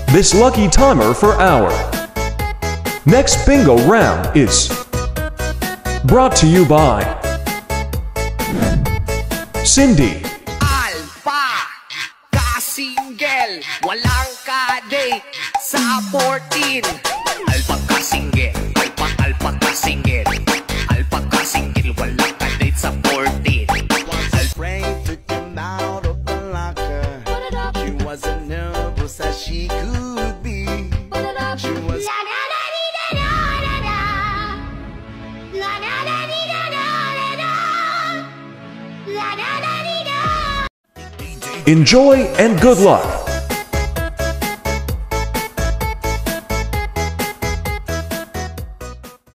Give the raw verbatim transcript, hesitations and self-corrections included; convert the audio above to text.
this lucky timer for hour. Next bingo round is brought to you by Cindy. Alpha, ka-single, walang ka-date sa fourteen. Alpha ka-single, alpha, alpha ka-single, alpha ka-single, walang ka-date sa fourteen. Frank took him out of the locker. She wasn't nervous as she could be. She was Enjoy and good luck.